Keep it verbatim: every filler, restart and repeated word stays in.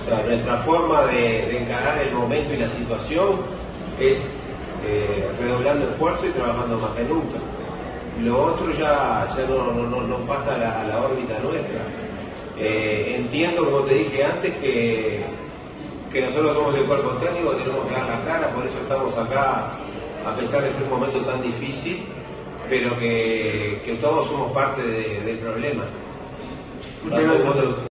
sea, nuestra forma de, de encarar el momento y la situación es eh, redoblando esfuerzo y trabajando más que nunca. Lo otro ya, ya no, no, no, no pasa a la, a la órbita nuestra. Eh, entiendo, como te dije antes, que, que nosotros somos el cuerpo técnico, tenemos que dar la cara, por eso estamos acá, a pesar de ser un momento tan difícil, pero que, que todos somos parte de, del problema. Muchas gracias.